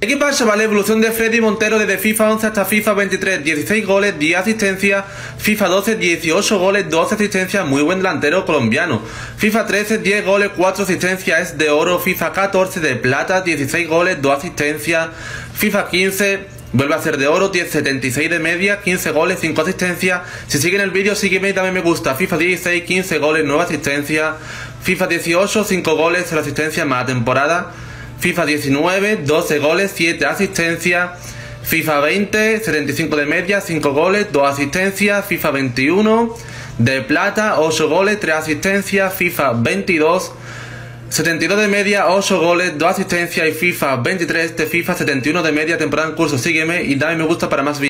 ¿Qué pasa, chavales? Evolución de Freddy Montero desde FIFA 11 hasta FIFA 23, 16 goles, 10 asistencias, FIFA 12, 18 goles, 12 asistencias, muy buen delantero colombiano. FIFA 13, 10 goles, 4 asistencias, es de oro. FIFA 14 de plata, 16 goles, 2 asistencias. FIFA 15, vuelve a ser de oro, 76 de media, 15 goles, 5 asistencias. Si siguen el vídeo, sígueme y dame me gusta. FIFA 16, 15 goles, 9 asistencias. FIFA 18, 5 goles, 0 asistencias más temporada. FIFA 19, 12 goles, 7 asistencias. FIFA 20, 75 de media, 5 goles, 2 asistencias. FIFA 21, de plata, 8 goles, 3 asistencias. FIFA 22, 72 de media, 8 goles, 2 asistencias. Y FIFA 23 de FIFA 71 de media, temporada en curso. Sígueme y dame me gusta para más vídeos.